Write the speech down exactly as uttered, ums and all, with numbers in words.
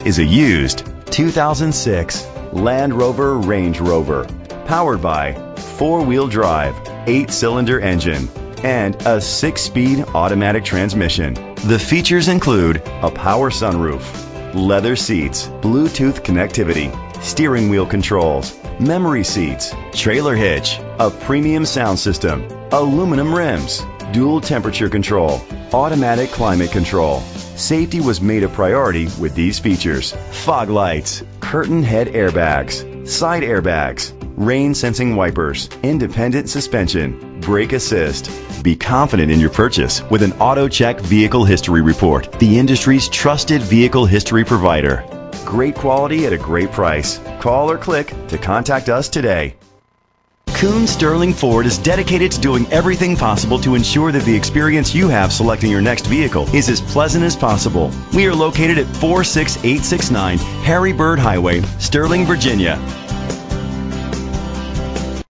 is a used two thousand six Land Rover Range Rover, powered by four-wheel drive, eight-cylinder engine, and a six-speed automatic transmission. The features include a power sunroof, leather seats, Bluetooth connectivity, steering wheel controls, memory seats, trailer hitch, a premium sound system, aluminum rims, dual temperature control, automatic climate control. Safety was made a priority with these features: fog lights, curtain head airbags, side airbags, rain sensing wipers, independent suspension, brake assist. Be confident in your purchase with an AutoCheck Vehicle History Report, the industry's trusted vehicle history provider. Great quality at a great price. Call or click to contact us today. Kuhn Sterling Ford is dedicated to doing everything possible to ensure that the experience you have selecting your next vehicle is as pleasant as possible. We are located at four six eight six nine Harry Bird Highway, Sterling, Virginia.